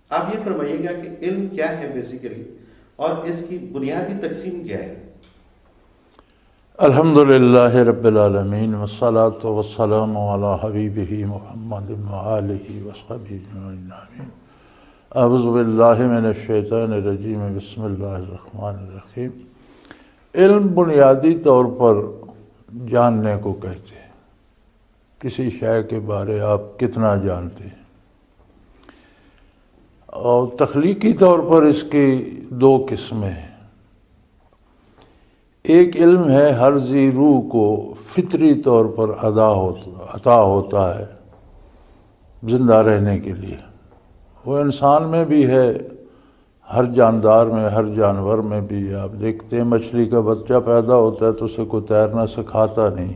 آپ یہ فرمائیے گا کہ علم کیا ہے بیسیکلی اور اس کی بنیادی تقسیم کیا ہے؟ الحمدللہ رب العالمین والصلاة والسلام علی حبیبہ محمد وآلہ وصحبہ اجمعین آمین۔ اعوذ باللہ من الشیطان الرجیم، بسم اللہ الرحمن الرحیم۔ علم بنیادی طور پر جاننے کو کہتے ہیں، کسی شے کے بارے آپ کتنا جانتے ہیں، اور تخلیقی طور پر اس کی دو قسمیں ہیں۔ ایک علم ہے ہر ذی روح کو فطری طور پر عطا ہوتا ہے زندہ رہنے کے لیے، وہ انسان میں بھی ہے، ہر جاندار میں، ہر جانور میں بھی۔ آپ دیکھتے ہیں مچھلی کا بچہ پیدا ہوتا ہے تو اسے کوئی تیرنا سکھاتا نہیں،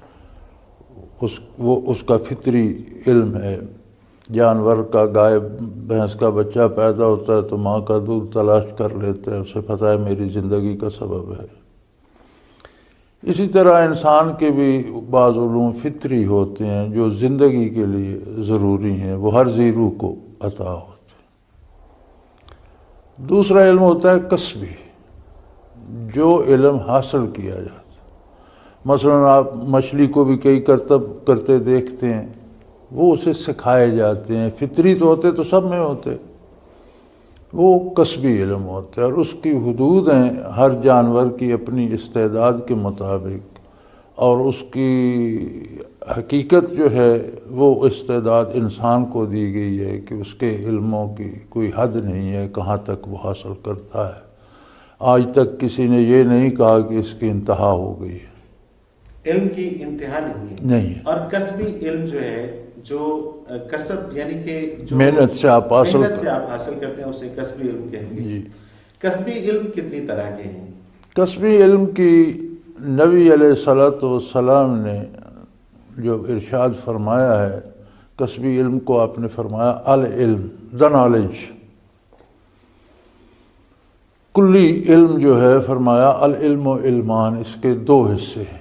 اس کا فطری علم ہے۔ جانور کا، گائے بھینس کا بچہ پیدا ہوتا ہے تو ماں کا دودھ تلاش کر لیتا ہے، اسے پتہ ہے میری زندگی کا سبب ہے۔ اسی طرح انسان کے بھی بعض علوم فطری ہوتے ہیں جو زندگی کے لیے ضروری ہیں، وہ ہر ذی روح کو عطا ہوتے ہیں۔ دوسرا علم ہوتا ہے کسبی، جو علم حاصل کیا جاتا ہے۔ مثلا آپ مچھلی کو بھی کئی کرتب کرتے دیکھتے ہیں، وہ اسے سکھائے جاتے ہیں، فطری تو ہوتے تو سب میں ہوتے، وہ کسبی علم ہوتا ہے، اور اس کی حدود ہیں ہر جانور کی اپنی استعداد کے مطابق، اور اس کی حقیقت جو ہے وہ استعداد انسان کو دی گئی ہے کہ اس کے علموں کی کوئی حد نہیں ہے کہاں تک وہ حاصل کرتا ہے۔ آج تک کسی نے یہ نہیں کہا کہ اس کی انتہا ہو گئی ہے، علم کی انتہا نہیں ہے۔ اور کسبی علم جو ہے، جو کسب یعنی کہ جو محنت سے آپ حاصل کرتے ہیں، اسے کسبی علم کہیں گے۔ جی، کسبی علم کتنی طرح کے ہیں؟ کسبی علم کی نبی علیہ السلام نے جو ارشاد فرمایا ہے، کسبی علم کو آپ نے فرمایا العلم، the knowledge۔ کلی علم جو ہے فرمایا العلم و علمان، اس کے دو حصے ہیں،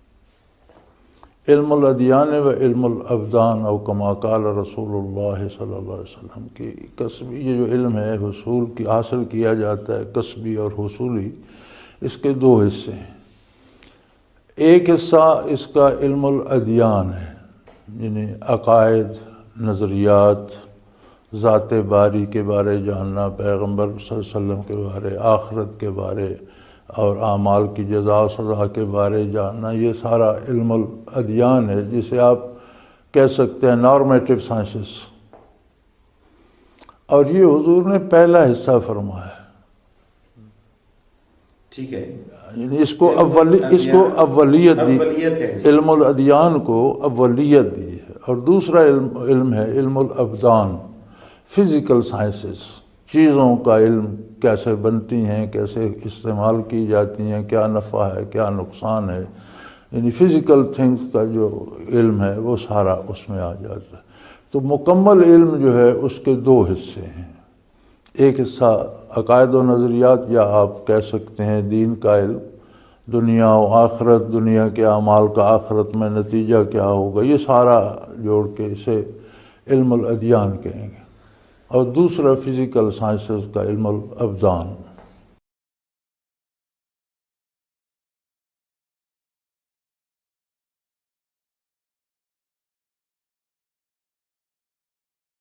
علم الادیان و علم الابدان، او کما قال رسول اللہ صلی اللہ علیہ وسلم۔ کی کسبی یہ جو علم ہے حصول کی حاصل کیا جاتا ہے، کسبی اور حصولی، اس کے دو حصے ہیں۔ ایک حصہ اس کا علم الادیان ہے، یعنی عقائد، نظریات، ذات باری کے بارے جاننا، پیغمبر صلی اللہ علیہ وسلم کے بارے، آخرت کے بارے، اور اعمال کی جزا و سزا کے بارے جاننا، یہ سارا علم الادیان ہے، جسے آپ کہہ سکتے ہیں نارمیٹو سائنسز۔ اور یہ حضور نے پہلا حصہ فرمایا ہے، ٹھیک ہے، یعنی اس کو اولیت دی، علم الادیان کو اولیت دی ہے۔ اور دوسرا علم ہے علم الابدان، فزیکل سائنسز، چیزوں کا علم، کیسے بنتی ہیں، کیسے استعمال کی جاتی ہیں، کیا نفع ہے، کیا نقصان ہے، یعنی فزیکل تھنگس کا جو علم ہے وہ سارا اس میں آ جاتا ہے۔ تو مکمل علم جو ہے اس کے دو حصے ہیں، ایک حصہ عقائد و نظریات، یا آپ کہہ سکتے ہیں دین کا علم، دنیا و آخرت، دنیا کے اعمال کا آخرت میں نتیجہ کیا ہوگا، یہ سارا جوڑ کے اسے علم الادیان کہیں گے۔ اور دوسرا فزیکل سائنسز کا علم الابدان۔